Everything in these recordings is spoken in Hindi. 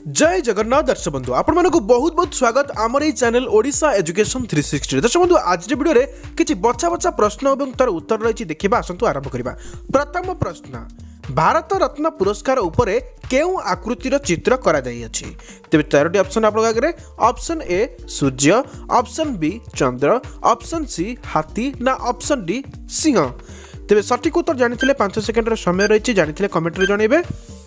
जय जगन्नाथ दर्शक बंधु आपण मानक बहुत बहुत स्वागत आमर चैनल ओडिशा एजुकेशन 360 दर्शक बंधु आज वीडियो रे किछि बच्चा बच्चा प्रश्न और तार उत्तर रही देखा आसतु आरंभ करबा। प्रथम प्रश्न भारत रत्न पुरस्कार उपरे केउ आकृतिर चित्र करा जाई अछि। तेबे चारोटी ऑप्शन आपन आगे ऑप्शन ए सूर्य, ऑप्शन बी चंद्र, ऑप्शन सी हाथी ना ऑप्शन डी सिंह। तेबे सठिक उत्तर जानिथिले 5 सेकंड समय रही जानिथिले कमेंट रे जणेबे।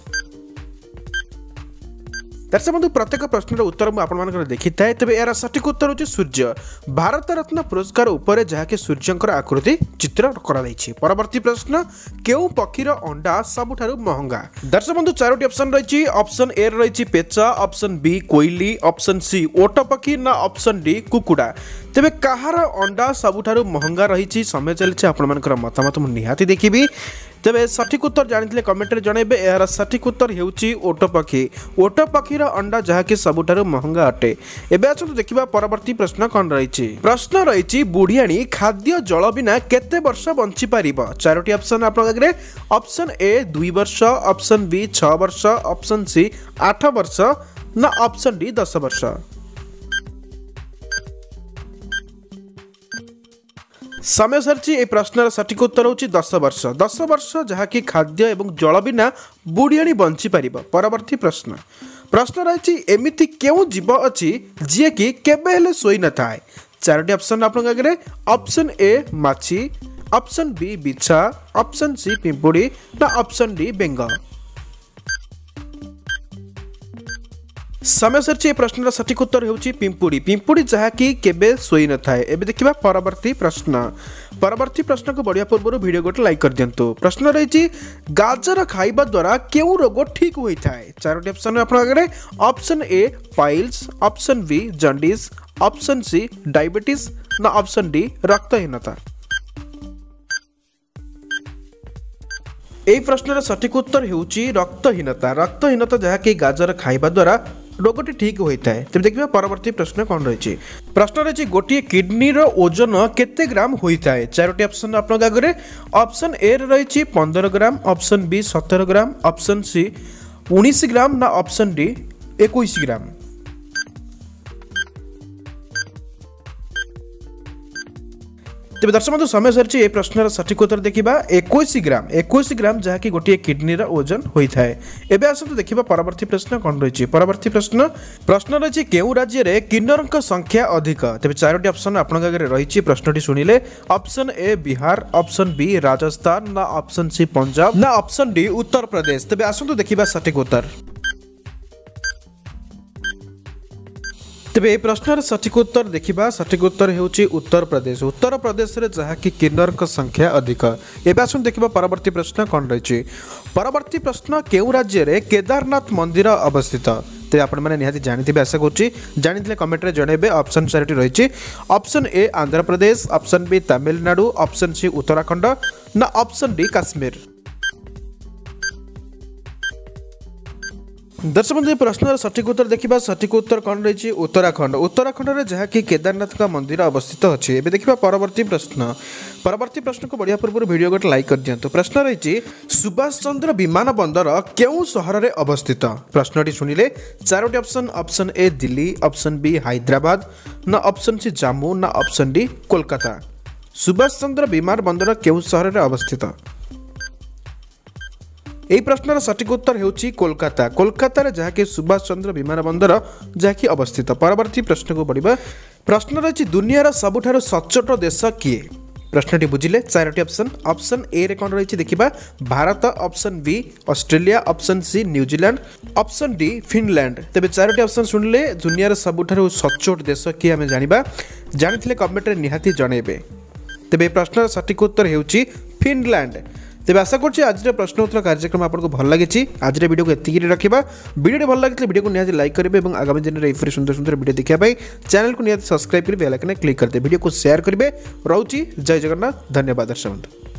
दर्शक बंधु प्रत्येक प्रश्न उत्तर मुझे देखी थाए तेज यार सठिक उत्तर होची सूर्य। भारत रत्न पुरस्कार उपरे जहाँकि सूर्यंकर आकृति चित्र कराई। परवर्ती प्रश्न केउ पक्षीर अंडा सबुठारु महंगा। दर्शक बंधु चारोटी ऑप्शन रही। ऑप्शन ए रही पेचा, ऑप्शन बी कोइली, ऑप्शन सी ओट पक्षी ना ऑप्शन डी कुकुड़ा। तेबे कहार अंडा सबुठारु महंगा रही समय चलছে आपण मानकर मतामत मु निहाती देखिबी। तेबे सठिक उत्तर जानिथिले कमेंट रे जणेबे। यार सठिक उत्तर हेउची ओट पक्षी। ओट पक्षीर अंडा जहाँकि सबुठारु महंगा अटे। एबे आसतु देखिबा परवर्ती प्रश्न कोन रहिछि। प्रश्न रहिछि बुढ़ियाणी खाद्य जल बिना केते वर्ष बंची पारिबो। चारोटी ऑप्शन आपन आगे ऑप्शन ए 2 वर्ष, ऑप्शन बी 6 वर्ष, ऑप्शन सी 8 वर्ष ना ऑप्शन डी 10 वर्ष। समय सरची ए प्रश्नर सठिक उत्तर होची 10 वर्ष। 10 वर्ष जहाँकि खाद्य एवं जल बिना बुढ़ियाणी बंची पारिबो। परवर्ती प्रश्न रही एमिति केउ जीव अछि जे कि केबे हेले सोई न थाए। चारोटी ऑप्शन आपन आगे ऑप्शन ए माछी, ऑप्शन बी बिछा, ऑप्शन सी पिंपुड़ी ना ऑप्शन डी बेंग। समय सरची प्रश्नर सठिक उत्तर होची पिंपुड़ी। पिंपुड़ी जहाँकि केबे सोई न थाए। एबे देखिबा परवर्ती प्रश्न को बढ़िया पूर्व वीडियो गोटे लाइक कर दियंतु। प्रश्न रही गाजर खाइबा द्वारा केउ रोग ठीक होई थाए। चारोटी ऑप्शन आपन आगे option A piles, option B jaundice, option C diabetes ना ऑप्शन डी रक्तहीनता। एई प्रश्नर सठिक उत्तर होची रक्तहीनता। रक्तहीनता जहाँकि गाजर खाइबा द्वारा रोगटी ठीक होता है। तेज देखिए परवर्ती प्रश्न कौन रही। प्रश्न रही गोटे किडनी रो ओजन केते ग्राम होता है। चारोटी ऑप्शन आपन आगे ऑप्शन ए रही 15 gram, option B 17 gram, option C 19 gram ना ऑप्शन डी 21 ग्राम। तेज दर्शक बंधु समय सरची ए प्रश्नर सठिक उत्तर देखिबा 21 ग्राम। 21 ग्राम जहाँकि गोटे किडनी रो ओजन होता है। एबे आसतु देखिबा परवर्ती प्रश्न कौन रही। परवर्ती प्रश्न रही केउ राज्य रे किन्नरक संख्या अधिक। तेज चारोटी ऑप्शन आपन आगे रही प्रश्नटी सुनिले। Option A Bihar, option B Rajasthan ना ऑप्शन सी पंजाब ना ऑप्शन डी उत्तर प्रदेश। तेज आसतु देखिबा सठिक उत्तर। तेबे प्रश्नर सठिक उत्तर देखिबा। सठिक उत्तर हेउची उत्तर प्रदेश। उत्तर प्रदेश रे जहाँकि किन्नरक संख्या अधिक। एबे आसुन देखिबा परवर्ती प्रश्न कौन रही। परवर्ती प्रश्न केउ राज्य रे केदारनाथ मंदिर अवस्थित। ते आपण माने निहाती जानिथिबे आशा करूची। जानिथिले कमेंट रे जणेबे। ऑप्शन चारोटी रही। Option A Andhra Pradesh, option B Tamil Nadu, option C Uttarakhand ना ऑप्शन डी काश्मीर। दर्शक बंधु प्रश्न सठिक उत्तर देखिबा। सठिक उत्तर कौन रही उत्तराखंड। उत्तराखंड रे जहाँकि केदारनाथ का मंदिर अवस्थित अच्छे। एबे देखिबा परवर्ती प्रश्न को बढ़िया पूर्व वीडियो गोटे लाइक कर दियंतु। प्रश्न रही सुभाष चंद्र विमान बंदर केउ सहर रे अवस्थित। प्रश्नटी सुनिले। चारोटी option option A Delhi, option B Hyderabad ना ऑप्शन सी जम्मू ना ऑप्शन डी कोलकाता। सुभाष चंद्र विमान बंदर केउ सहर रे अवस्थित। एई प्रश्नर सठिक उत्तर हेउची कोलकाता। कोलकाता रे जहाँकि सुभाष चंद्र विमान बंदर जहाँकि अवस्थित। परवर्ती प्रश्न को बढ़िबा। प्रश्न रही दुनियार सबुठारु सच्चोट देश किए। प्रश्नटी बुझिले। चारोटी ऑप्शन ए रे कौन रही देखिबा Bharat, option B Australia, option C New Zealand, option D Finland. तेबे चारोटी ऑप्शन सुनिले दुनियार सबुठारु सच्चोट देश किए आमे जानिबा। जानिथिले कमेंट रे निहाती जणेबे। तेबे प्रश्नर सठिक उत्तर हेउची फिनलैंड। तेज आशा करुँच आज प्रश्न उत्तर कार्यक्रम आपको भल लगी। आज वीडियो को एतिक रखा। वीडियो भल लगे वीडियो को निहाती लाइक करेंगे और आगामी दिन में एपरी सुंदर सुंदर वीडियो देखापी चैनल को निहाती सब्सक्राइब कर बेल आइकन क्लिक करते वीडियो को शेयर करेंगे। रोची जय जगन्नाथ। धन्यवाद दर्शक बंधु।